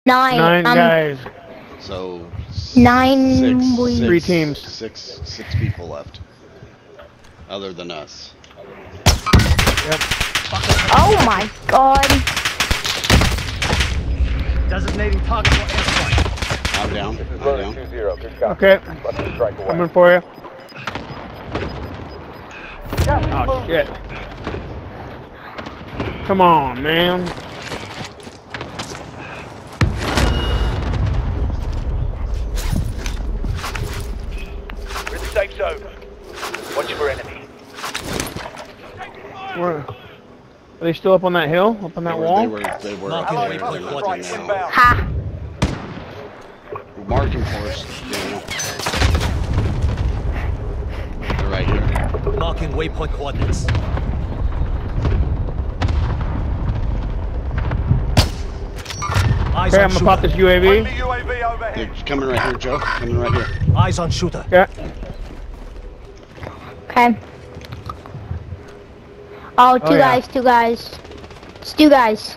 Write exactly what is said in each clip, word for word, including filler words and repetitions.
Nine. Nine um, guys. So Nine six, boys. six, Three teams. Six, six people left, other than us. Yep. Oh my god. Designating target for airstrike. I'm down. This is I'm loaded down. two zero. Good copy. Okay. Less than strike away. Coming for you. Oh shit. Come on, man. We're in the safe zone. Watch for enemy. Where? Are they still up on that hill? Up on that They were, wall? they were, they were up Allied there. They're cluster nothing strike now. inbound. Ha. We're marking for us, Daniel. They're right here. Marking waypoint coordinates. Eyes Okay, on I'm gonna pop this shooter. U A V. Friendly U A V overhead. They're coming right here, Joe. Coming right here. Eyes on shooter. Yeah. Okay. Oh, two Oh, yeah. guys, two guys. It's two guys.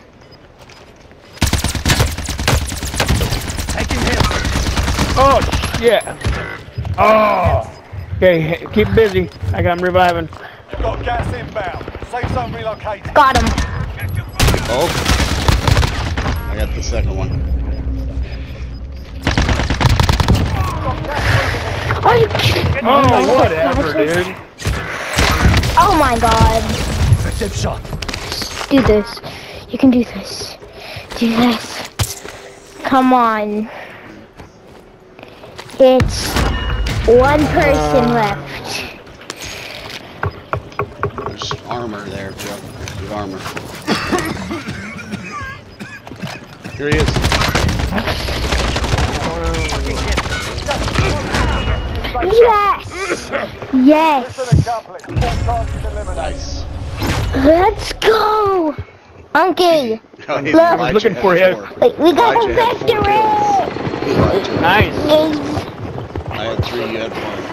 Taking him. Oh shit. Oh. Okay, keep busy. I got him reviving. You've got gas inbound. Safe zone relocated. Got him. Oh. I got the second one. Oh, Oh, whatever, dude. oh my god. Effective shot. Do this. You can do this. Do this. Come on. It's one person Uh. left. There's armor there, Joe. Good armor. Here he is. Yes! Yes! Nice. Let's go! Monkey! Oh, he's Look. Elijah I was looking had for him. four. Wait, we got the Elijah had four victory! kills. Elijah. Nice. Yes. I had three, you had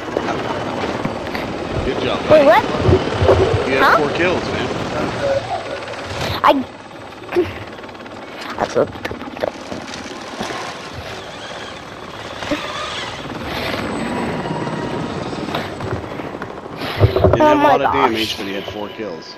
one. Good job, Wait, buddy. what? You had Huh? four kills, man. I... That's what... Didn't Oh have a my lot of gosh. damage, but he had four kills.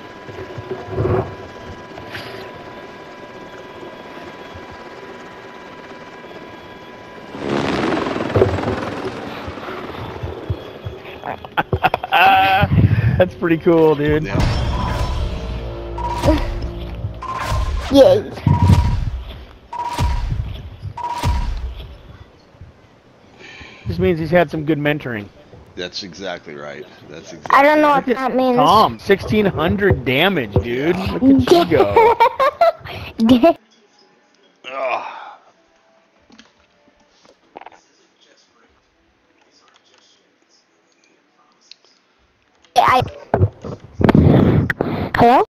That's pretty cool, dude. Yeah. Yay. This means he's had some good mentoring. That's exactly right. That's exactly I don't know right. what that means. Tom, sixteen hundred damage, dude. Look at you go. Ugh. I... Hello?